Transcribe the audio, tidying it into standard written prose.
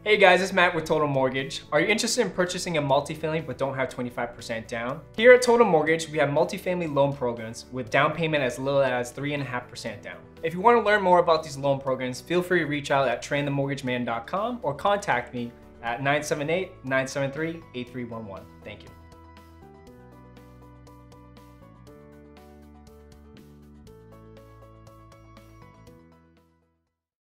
Hey guys, it's Matt with Total Mortgage. Are you interested in purchasing a multifamily but don't have 25% down? Here at Total Mortgage, we have multifamily loan programs with down payment as little as 3.5% down. If you want to learn more about these loan programs, feel free to reach out at tranthemortgageman.com or contact me at 978-973-8311. Thank you.